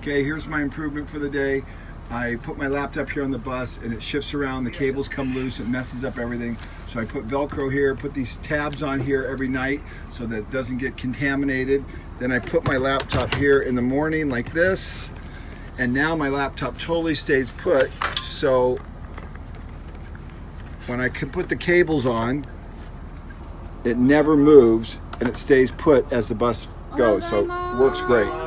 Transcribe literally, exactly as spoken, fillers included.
Okay, here's my improvement for the day. I put my laptop here on the bus and it shifts around, the cables come loose, it messes up everything. So I put Velcro here, put these tabs on here every night so that it doesn't get contaminated. Then I put my laptop here in the morning like this, and now my laptop totally stays put. So when I can put the cables on, it never moves and it stays put as the bus goes. So it works great.